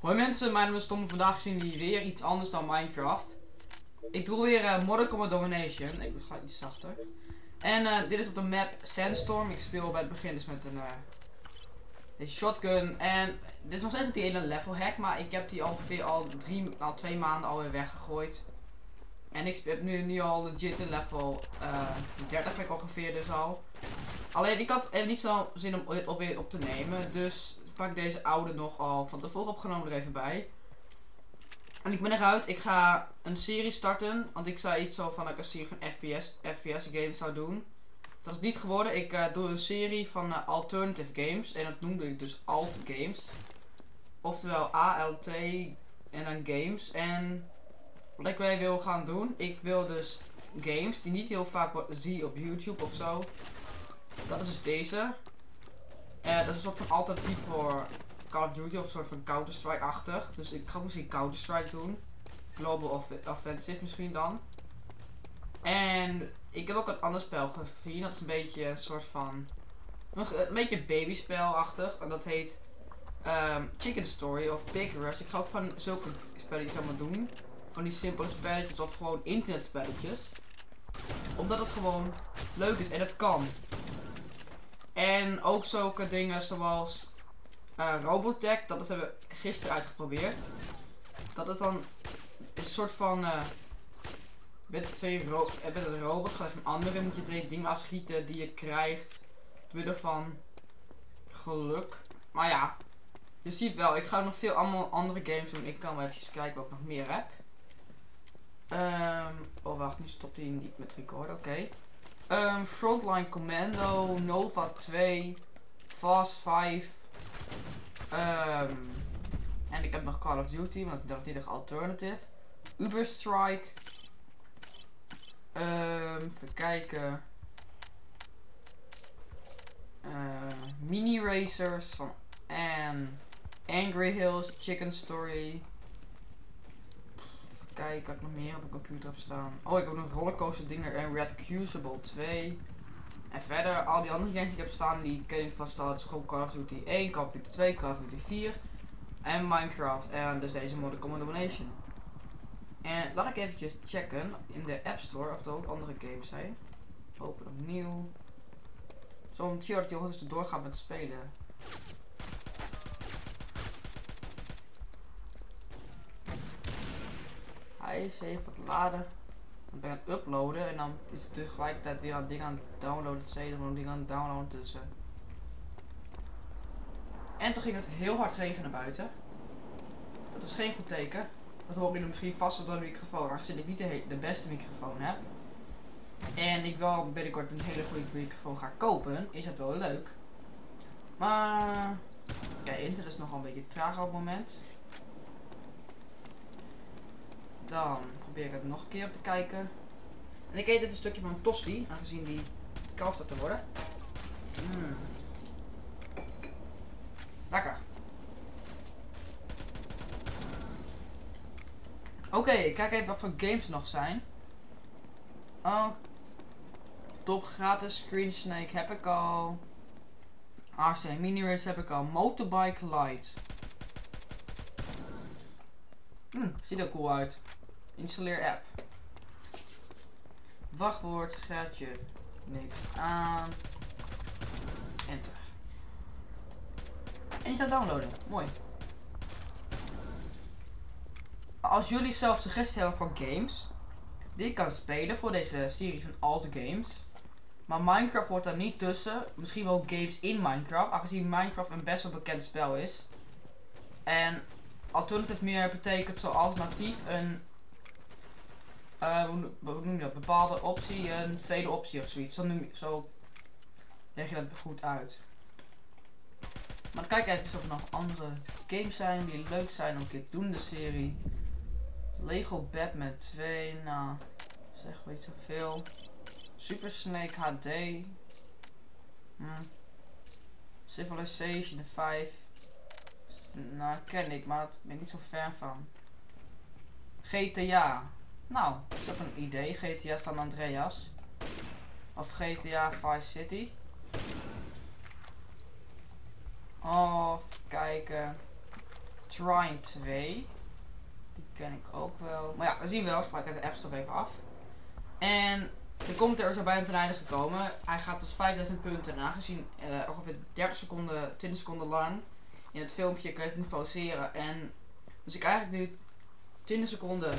Hoi mensen, mijn naam is Tom. Vandaag zien jullie weer iets anders dan Minecraft. Ik doe weer Modern Combat Domination. Ik ga iets zachter. En dit is op de map Sandstorm. Ik speel bij het begin dus met een shotgun. En dit is nog steeds met die ene level hack, maar ik heb die ongeveer al 2 maanden alweer weggegooid. En ik heb nu al legit in level 30 ben ik ongeveer dus al. Alleen ik had even niet zo zin om dit weer op te nemen, dus pak ik deze oude nog al van tevoren opgenomen er even bij. En ik ben eruit, ik ga een serie starten, want ik zei iets zo van dat ik een serie van FPS games zou doen. Dat is niet geworden, ik doe een serie van alternative games en dat noemde ik dus alt games. Oftewel ALT en dan games. En wat ik weer wil gaan doen, ik wil dus games die niet heel vaak zie op YouTube of zo. Dat is dus deze. Dat is een soort van alternatief voor Call of Duty of een soort van Counter-Strike-achtig. Dus ik ga misschien Counter-Strike doen. Global Offensive misschien dan. En ik heb ook een ander spel gezien. Dat is een beetje een soort van... Een beetje babyspelachtig. En dat heet Chicken Story of Pig Rush. Ik ga ook van zulke spelletjes allemaal doen. Van die simpele spelletjes of gewoon internetspelletjes. Omdat het gewoon leuk is en het kan. En ook zulke dingen zoals Robotech, dat hebben we gisteren uitgeprobeerd. Dat is dan een soort van met een robot gaat van anderen moet je 2 dingen afschieten die je krijgt door middel van geluk. Maar ja, je ziet wel, ik ga nog veel allemaal andere games doen. Ik kan wel even kijken wat ik nog meer heb. Oh wacht, nu stopt hij niet met recorden, oké. Frontline Commando, Nova 2, Fast 5. En ik heb nog Call of Duty, maar dat is niet echt alternative. Uber Strike. Even kijken. Mini Racers van en Angry Hills, Chicken Story. Even kijken wat ik nog meer op de computer heb staan. Oh, ik heb nog Rollercoaster Dinger en Red Crucible 2. En verder, al die andere games die ik heb staan, die ken ik vast al. Het is gewoon Call of Duty 1, Call of Duty 2, Call of Duty 4 en Minecraft. En dus deze Modern Combat Domination. En laat ik eventjes checken in de App Store of er ook andere games zijn. Open opnieuw. Zo'n chill dat je gewoon dus doorgaat met spelen. Hij is even wat laden. Dan ben ik aan het uploaden en dan is het tegelijkertijd weer aan dingen aan het downloaden. Het zeden van dingen aan het downloaden tussen. En toen ging het heel hard regenen buiten. Dat is geen goed teken. Dat horen jullie misschien vast wel door de microfoon, aangezien ik niet de beste microfoon heb. En ik wel binnenkort een hele goede microfoon ga kopen, is het wel leuk. Maar ja, internet is nogal een beetje traag op het moment. Dan probeer ik het nog een keer op te kijken. En ik eet even een stukje van een tosti, aangezien die koud staat te worden. Lekker. Oké, kijk even wat voor games er nog zijn. Oh, top gratis, Screen Snake heb ik al. RC Mini Race heb ik al. Motorbike Lite. Ziet er cool uit. Installeer app. Wachtwoord, gaatje, niks aan. Enter. En je gaat downloaden. Mooi. Als jullie zelf suggesties hebben voor games die ik kan spelen voor deze serie van alt games, maar Minecraft wordt daar niet tussen. Misschien wel games in Minecraft, aangezien Minecraft een best wel bekend spel is. En alternative meer betekent zo alternatief een hoe noem je dat? Bepaalde optie, een tweede optie of zoiets. Zo leg je dat goed uit. Maar dan kijk even of er nog andere games zijn die leuk zijn om een keer te doen in de serie. Lego Batman 2, nou, zeg wel niet zoveel. Super Snake HD. Civilization 5. Nou, ken ik, maar daar ben ik niet zo fan van. GTA. Nou, is dat een idee? GTA San Andreas. Of GTA Vice City. Of kijken. Trine 2. Die ken ik ook wel. Maar ja, we zien wel. Spreek uit de App Store even af. En de commentaar is er bijna ten einde gekomen. Hij gaat tot 5000 punten. En aangezien ongeveer 30 seconden, 20 seconden lang in het filmpje kan je het niet pauzeren. En dus ik eigenlijk nu 20 seconden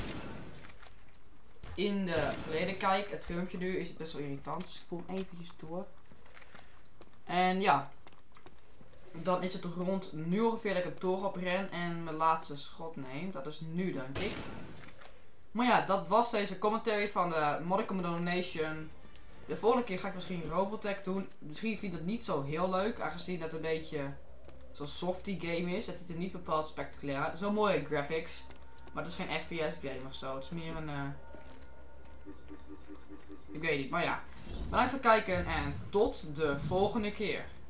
in de verleden kijk. Het filmpje nu is het best wel irritant. Dus ik spoel hem eventjes door. En ja. Dan is het rond nu ongeveer dat ik het door op ren en mijn laatste schot neem. Dat is nu denk ik. Maar ja, dat was deze commentary van de Modicum Donation. De volgende keer ga ik misschien Robotech doen. Misschien vind ik het niet zo heel leuk, aangezien het een beetje zo'n softie game is. Het ziet er niet bepaald spectaculair uit. Het is wel mooie graphics, maar het is geen FPS game of zo. Het is meer een... ik weet niet, maar ja. Bedankt voor het kijken en tot de volgende keer.